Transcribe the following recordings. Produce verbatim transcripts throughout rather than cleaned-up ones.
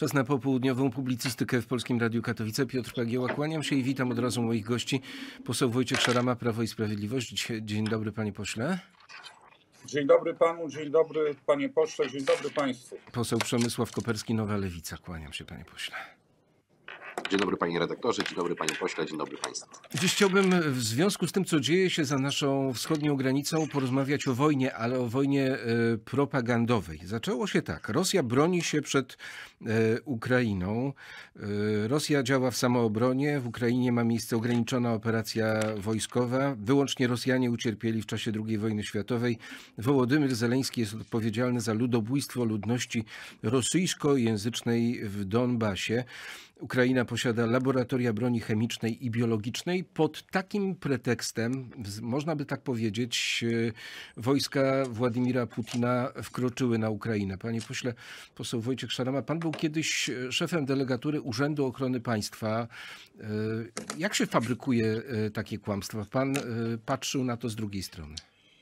Czas na popołudniową publicystykę w Polskim Radiu Katowice. Piotr Pagieła, kłaniam się i witam od razu moich gości. Poseł Wojciech Szarama, Prawo i Sprawiedliwość. Dzień dobry, panie pośle. Dzień dobry panu, dzień dobry panie pośle, dzień dobry państwu. Poseł Przemysław Koperski, Nowa Lewica. Kłaniam się, panie pośle. Dzień dobry panie redaktorze, dzień dobry panie pośle, dzień dobry państwu. Dziś chciałbym w związku z tym, co dzieje się za naszą wschodnią granicą, porozmawiać o wojnie, ale o wojnie e, propagandowej. Zaczęło się tak. Rosja broni się przed e, Ukrainą. E, Rosja działa w samoobronie. W Ukrainie ma miejsce ograniczona operacja wojskowa. Wyłącznie Rosjanie ucierpieli w czasie drugiej wojny światowej. Wołodymyr Zeleński jest odpowiedzialny za ludobójstwo ludności rosyjskojęzycznej w Donbasie. Ukraina posiada laboratoria broni chemicznej i biologicznej. Pod takim pretekstem, można by tak powiedzieć, wojska Władimira Putina wkroczyły na Ukrainę. Panie pośle, poseł Wojciech Szarama, pan był kiedyś szefem delegatury Urzędu Ochrony Państwa. Jak się fabrykuje takie kłamstwa? Pan patrzył na to z drugiej strony.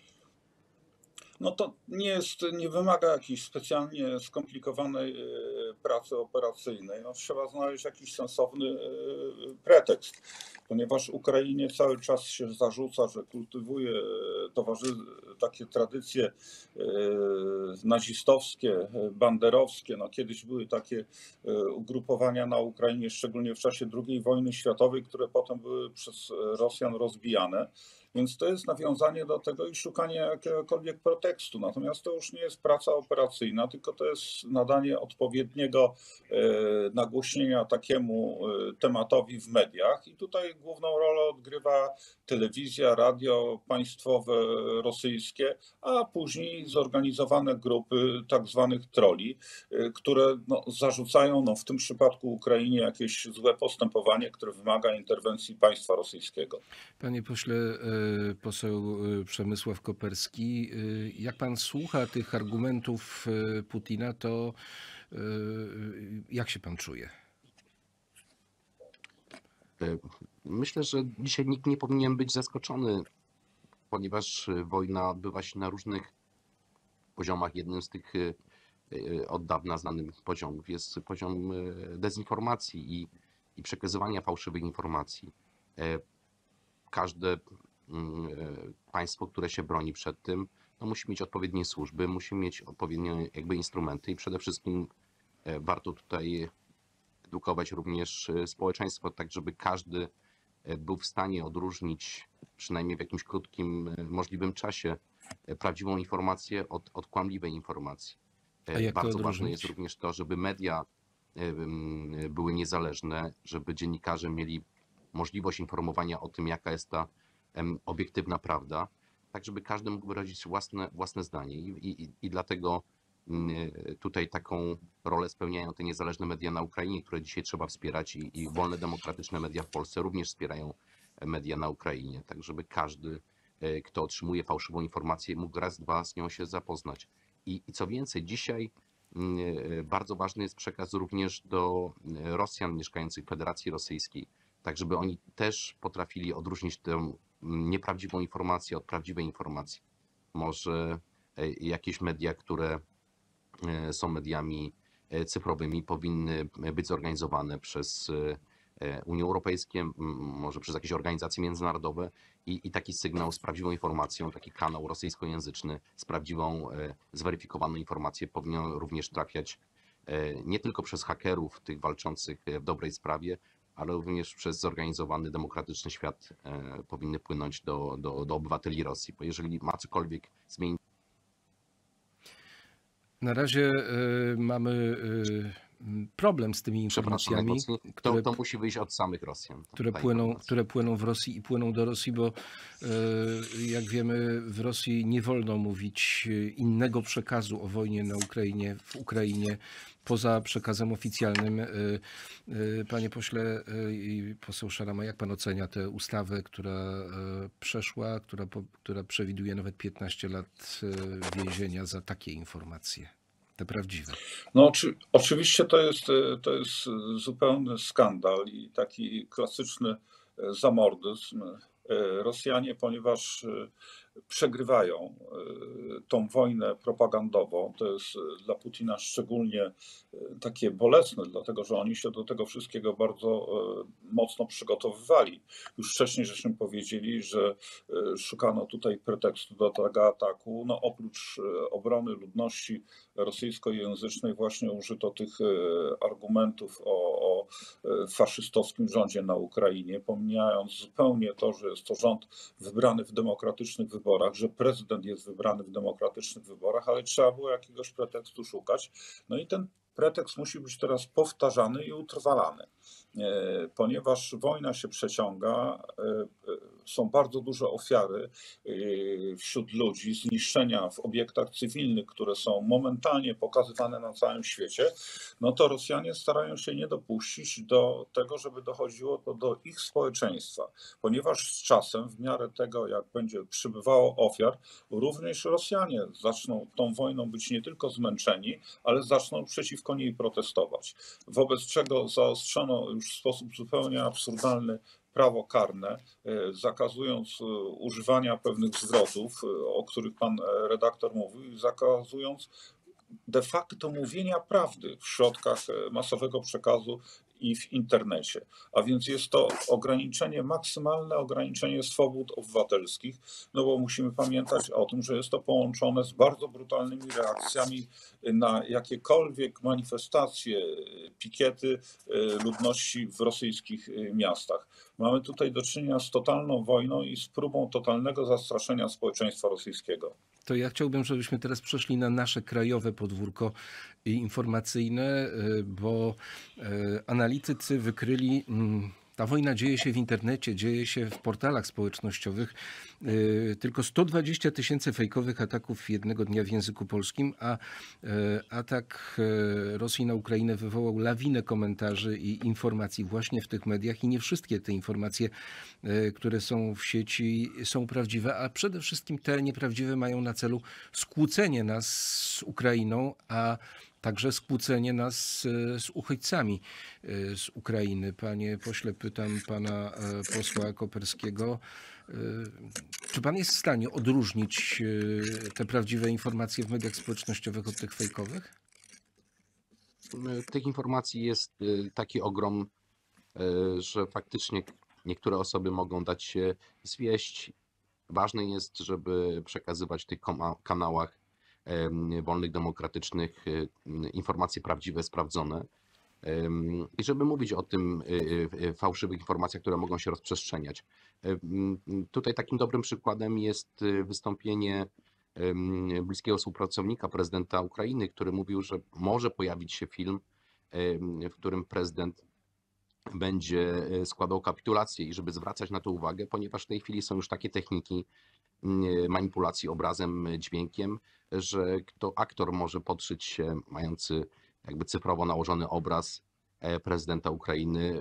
No to nie jest, nie wymaga jakiejś specjalnie skomplikowanej pracy operacyjnej. No, trzeba znaleźć jakiś sensowny pretekst, ponieważ Ukrainie cały czas się zarzuca, że kultywuje towarzy, takie tradycje nazistowskie, banderowskie. No, kiedyś były takie ugrupowania na Ukrainie, szczególnie w czasie drugiej wojny światowej, które potem były przez Rosjan rozbijane. Więc to jest nawiązanie do tego i szukanie jakiegokolwiek pretekstu. Natomiast to już nie jest praca operacyjna, tylko to jest nadanie odpowiedniego nagłośnienia takiemu tematowi w mediach. I tutaj główną rolę odgrywa telewizja, radio państwowe rosyjskie, a później zorganizowane grupy tak zwanych troli, które no, zarzucają no, w tym przypadku Ukrainie jakieś złe postępowanie, które wymaga interwencji państwa rosyjskiego. Panie pośle, poseł Przemysław Koperski, jak pan słucha tych argumentów Putina, to jak się pan czuje? Myślę, że dzisiaj nikt nie powinien być zaskoczony, ponieważ wojna odbywa się na różnych poziomach. Jednym z tych od dawna znanych poziomów jest poziom dezinformacji i, i przekazywania fałszywych informacji. Każde państwo, które się broni przed tym, no musi mieć odpowiednie służby, musi mieć odpowiednie jakby instrumenty i przede wszystkim warto tutaj edukować również społeczeństwo, tak żeby każdy był w stanie odróżnić przynajmniej w jakimś krótkim możliwym czasie prawdziwą informację od, od kłamliwej informacji. Bardzo ważne jest również to, żeby media były niezależne, żeby dziennikarze mieli możliwość informowania o tym, jaka jest ta obiektywna prawda, tak żeby każdy mógł wyrazić własne, własne zdanie. I, i, I dlatego tutaj taką rolę spełniają te niezależne media na Ukrainie, które dzisiaj trzeba wspierać i, i wolne, demokratyczne media w Polsce również wspierają media na Ukrainie, tak żeby każdy, kto otrzymuje fałszywą informację, mógł raz, dwa z nią się zapoznać. I, i co więcej, dzisiaj bardzo ważny jest przekaz również do Rosjan mieszkających w Federacji Rosyjskiej, tak żeby oni też potrafili odróżnić tę nieprawdziwą informację od prawdziwej informacji. Może jakieś media, które są mediami cyfrowymi, powinny być zorganizowane przez Unię Europejską, może przez jakieś organizacje międzynarodowe i, i taki sygnał z prawdziwą informacją, taki kanał rosyjskojęzyczny z prawdziwą, zweryfikowaną informacją powinien również trafiać nie tylko przez hakerów, tych walczących w dobrej sprawie, ale również przez zorganizowany, demokratyczny świat powinny płynąć do, do, do obywateli Rosji, bo jeżeli ma cokolwiek zmienić. Na razie y, mamy y, problem z tymi informacjami, które, to, to musi wyjść od samych Rosjan. Które płyną, które płyną w Rosji i płyną do Rosji, bo y, jak wiemy, w Rosji nie wolno mówić innego przekazu o wojnie na Ukrainie, w Ukrainie, poza przekazem oficjalnym. Panie pośle, poseł Szarama, jak pan ocenia tę ustawę, która przeszła, która, która przewiduje nawet piętnaście lat więzienia za takie informacje, te prawdziwe? No oczy, oczywiście to jest, to jest zupełny skandal i taki klasyczny zamordyzm. Rosjanie, ponieważ przegrywają tą wojnę propagandową. To jest dla Putina szczególnie takie bolesne, dlatego że oni się do tego wszystkiego bardzo mocno przygotowywali. Już wcześniej żeśmy powiedzieli, że szukano tutaj pretekstu do tego ataku. No, oprócz obrony ludności rosyjskojęzycznej właśnie użyto tych argumentów o, o faszystowskim rządzie na Ukrainie, pomijając zupełnie to, że jest to rząd wybrany w demokratycznych wyborach, że prezydent jest wybrany w demokratycznych wyborach, ale trzeba było jakiegoś pretekstu szukać. No i ten pretekst musi być teraz powtarzany i utrwalany, ponieważ wojna się przeciąga, są bardzo duże ofiary wśród ludzi, zniszczenia w obiektach cywilnych, które są momentalnie pokazywane na całym świecie, no to Rosjanie starają się nie dopuścić do tego, żeby dochodziło to do ich społeczeństwa, ponieważ z czasem, w miarę tego, jak będzie przybywało ofiar, również Rosjanie zaczną tą wojną być nie tylko zmęczeni, ale zaczną przeciwko niej protestować. Wobec czego zaostrzono już w sposób zupełnie absurdalny prawo karne, zakazując używania pewnych zwrotów, o których pan redaktor mówił, zakazując de facto mówienia prawdy w środkach masowego przekazu i w internecie. A więc jest to ograniczenie, maksymalne ograniczenie swobód obywatelskich, no bo musimy pamiętać o tym, że jest to połączone z bardzo brutalnymi reakcjami na jakiekolwiek manifestacje, pikiety ludności w rosyjskich miastach. Mamy tutaj do czynienia z totalną wojną i z próbą totalnego zastraszenia społeczeństwa rosyjskiego. To ja chciałbym, żebyśmy teraz przeszli na nasze krajowe podwórko informacyjne, bo analitycy wykryli, ta wojna dzieje się w internecie, dzieje się w portalach społecznościowych. Tylko sto dwadzieścia tysięcy fejkowych ataków jednego dnia w języku polskim, a atak Rosji na Ukrainę wywołał lawinę komentarzy i informacji właśnie w tych mediach i nie wszystkie te informacje, które są w sieci, są prawdziwe, a przede wszystkim te nieprawdziwe mają na celu skłócenie nas z Ukrainą, a także skłócenie nas z uchodźcami z Ukrainy. Panie pośle, pytam pana posła Koperskiego, czy pan jest w stanie odróżnić te prawdziwe informacje w mediach społecznościowych od tych fejkowych? Tych informacji jest taki ogrom, że faktycznie niektóre osoby mogą dać się zwieść. Ważne jest, żeby przekazywać w tych kanałach wolnych, demokratycznych informacje prawdziwe, sprawdzone i żeby mówić o tym fałszywych informacjach, które mogą się rozprzestrzeniać. Tutaj takim dobrym przykładem jest wystąpienie bliskiego współpracownika prezydenta Ukrainy, który mówił, że może pojawić się film, w którym prezydent będzie składał kapitulację i żeby zwracać na to uwagę, ponieważ w tej chwili są już takie techniki manipulacji obrazem, dźwiękiem, że kto aktor może podszyć się, mający jakby cyfrowo nałożony obraz prezydenta Ukrainy,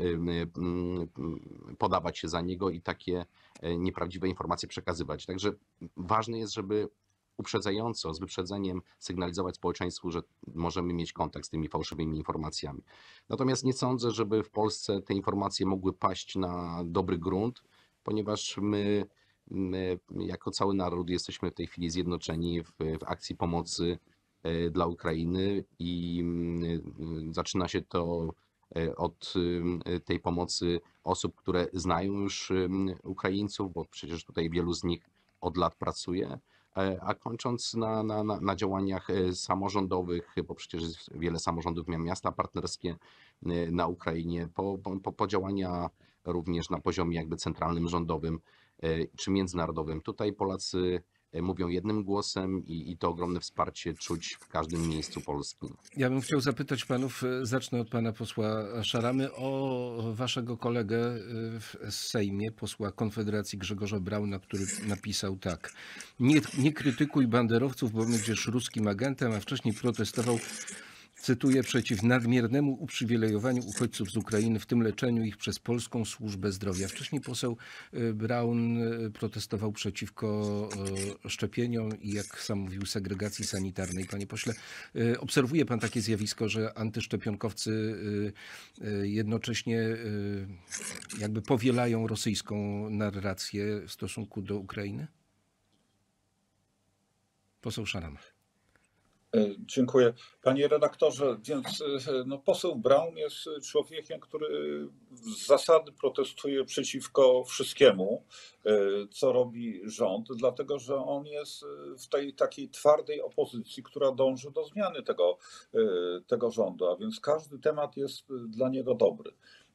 podawać się za niego i takie nieprawdziwe informacje przekazywać. Także ważne jest, żeby uprzedzająco, z wyprzedzeniem sygnalizować społeczeństwu, że możemy mieć kontakt z tymi fałszywymi informacjami. Natomiast nie sądzę, żeby w Polsce te informacje mogły paść na dobry grunt, ponieważ my My, jako cały naród jesteśmy w tej chwili zjednoczeni w, w akcji pomocy dla Ukrainy i zaczyna się to od tej pomocy osób, które znają już Ukraińców, bo przecież tutaj wielu z nich od lat pracuje, a kończąc na, na, na działaniach samorządowych, bo przecież jest wiele samorządów miasta partnerskie na Ukrainie, po, po, po działania również na poziomie jakby centralnym, rządowym czy międzynarodowym. Tutaj Polacy mówią jednym głosem i, i to ogromne wsparcie czuć w każdym miejscu Polski. Ja bym chciał zapytać panów, zacznę od pana posła Szaramy, o waszego kolegę w Sejmie, posła Konfederacji Grzegorza Brauna, który napisał tak: Nie, nie krytykuj banderowców, bo będziesz ruskim agentem, a wcześniej protestował, cytuję, przeciw nadmiernemu uprzywilejowaniu uchodźców z Ukrainy, w tym leczeniu ich przez Polską Służbę Zdrowia. Wcześniej poseł Braun protestował przeciwko szczepieniom i, jak sam mówił, segregacji sanitarnej. Panie pośle, obserwuje pan takie zjawisko, że antyszczepionkowcy jednocześnie jakby powielają rosyjską narrację w stosunku do Ukrainy? Poseł Szarama. Dziękuję. Panie redaktorze, więc no, poseł Braun jest człowiekiem, który z zasady protestuje przeciwko wszystkiemu, co robi rząd, dlatego że on jest w tej takiej twardej opozycji, która dąży do zmiany tego, tego rządu, a więc każdy temat jest dla niego dobry.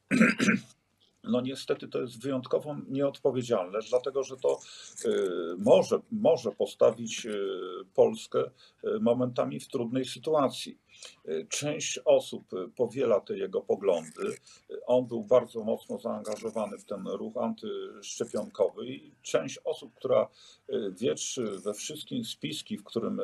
No niestety to jest wyjątkowo nieodpowiedzialne, dlatego że to może, może postawić Polskę momentami w trudnej sytuacji. Część osób powiela te jego poglądy. On był bardzo mocno zaangażowany w ten ruch antyszczepionkowy i część osób, która wietrzy we wszystkim spiski, w którym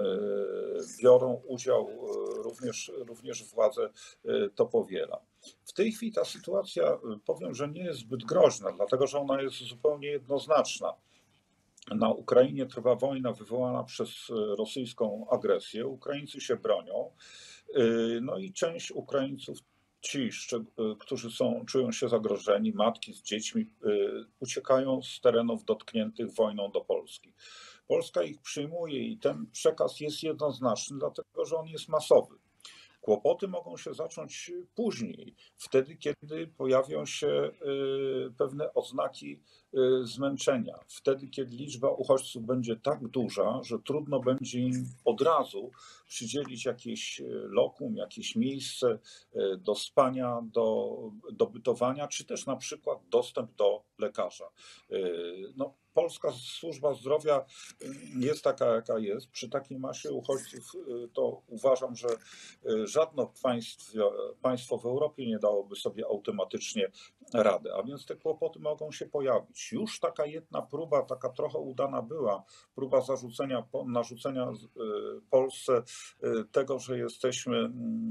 biorą udział również, również władze, to powiela. W tej chwili ta sytuacja, powiem, że nie jest zbyt groźna, dlatego że ona jest zupełnie jednoznaczna. Na Ukrainie trwa wojna wywołana przez rosyjską agresję. Ukraińcy się bronią. No i część Ukraińców, ci, którzy są, czują się zagrożeni, matki z dziećmi, uciekają z terenów dotkniętych wojną do Polski. Polska ich przyjmuje i ten przekaz jest jednoznaczny, dlatego że on jest masowy. Kłopoty mogą się zacząć później, wtedy, kiedy pojawią się pewne oznaki zmęczenia, wtedy, kiedy liczba uchodźców będzie tak duża, że trudno będzie im od razu przydzielić jakieś lokum, jakieś miejsce do spania, do, do bytowania, czy też na przykład dostęp do lekarza. No, Polska służba zdrowia jest taka, jaka jest. Przy takiej masie uchodźców to uważam, że żadne państwo, państwo w Europie nie dałoby sobie automatycznie rady, a więc te kłopoty mogą się pojawić. Już taka jedna próba, taka trochę udana była, próba zarzucenia, narzucenia Polsce tego, że jesteśmy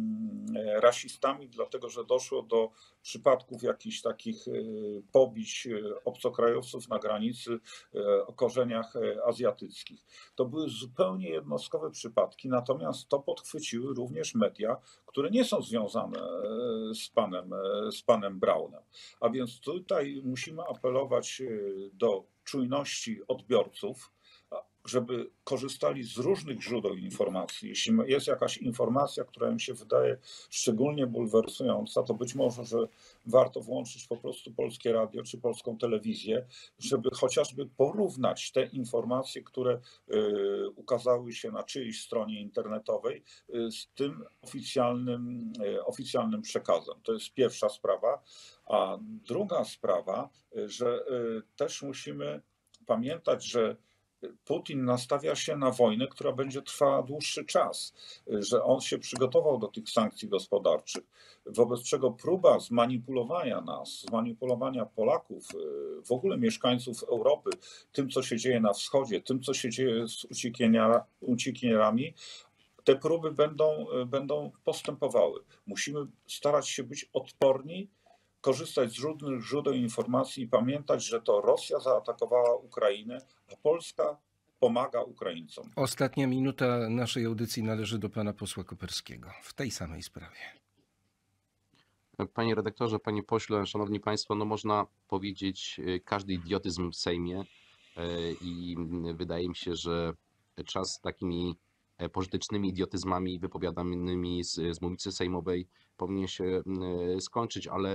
rasistami, dlatego że doszło do przypadków jakichś takich pobić obcokrajowców na granicy o korzeniach azjatyckich. To były zupełnie jednostkowe przypadki, natomiast to podchwyciły również media, które nie są związane z panem, z panem Braunem. A więc tutaj musimy apelować do czujności odbiorców, żeby korzystali z różnych źródeł informacji. Jeśli jest jakaś informacja, która im się wydaje szczególnie bulwersująca, to być może, że warto włączyć po prostu Polskie Radio czy Polską Telewizję, żeby chociażby porównać te informacje, które ukazały się na czyjejś stronie internetowej z tym oficjalnym, oficjalnym przekazem. To jest pierwsza sprawa. A druga sprawa, że też musimy pamiętać, że Putin nastawia się na wojnę, która będzie trwała dłuższy czas, że on się przygotował do tych sankcji gospodarczych, wobec czego próba zmanipulowania nas, zmanipulowania Polaków, w ogóle mieszkańców Europy, tym, co się dzieje na wschodzie, tym, co się dzieje z uciekinierami, te próby będą, będą postępowały. Musimy starać się być odporni, korzystać z różnych źródeł informacji i pamiętać, że to Rosja zaatakowała Ukrainę, a Polska pomaga Ukraińcom. Ostatnia minuta naszej audycji należy do pana posła Koperskiego w tej samej sprawie. Panie redaktorze, panie pośle, szanowni państwo, no można powiedzieć każdy idiotyzm w Sejmie i wydaje mi się, że czas z takimi pożytecznymi idiotyzmami wypowiadanymi z, z mównicy sejmowej powinien się skończyć, ale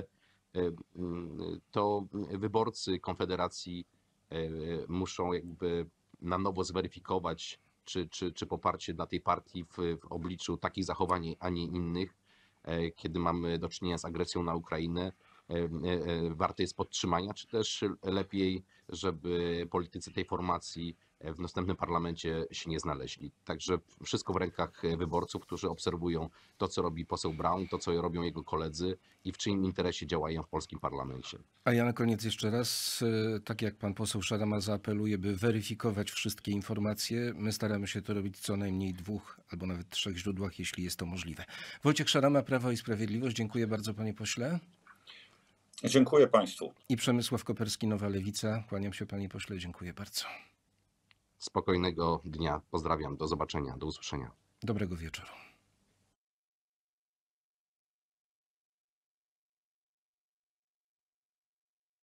to wyborcy Konfederacji muszą jakby na nowo zweryfikować, czy, czy, czy poparcie dla tej partii w, w obliczu takich zachowań, a nie innych, kiedy mamy do czynienia z agresją na Ukrainę, warte jest podtrzymania, czy też lepiej, żeby politycy tej formacji w następnym parlamencie się nie znaleźli. Także wszystko w rękach wyborców, którzy obserwują to, co robi poseł Braun, to, co robią jego koledzy i w czyim interesie działają w polskim parlamencie. A ja na koniec jeszcze raz, tak jak pan poseł Szarama zaapeluje, by weryfikować wszystkie informacje. My staramy się to robić co najmniej dwóch albo nawet trzech źródłach, jeśli jest to możliwe. Wojciech Szarama, Prawo i Sprawiedliwość. Dziękuję bardzo, panie pośle. Dziękuję państwu. I Przemysław Koperski, Nowa Lewica. Kłaniam się, panie pośle. Dziękuję bardzo. Spokojnego dnia. Pozdrawiam. Do zobaczenia. Do usłyszenia. Dobrego wieczoru.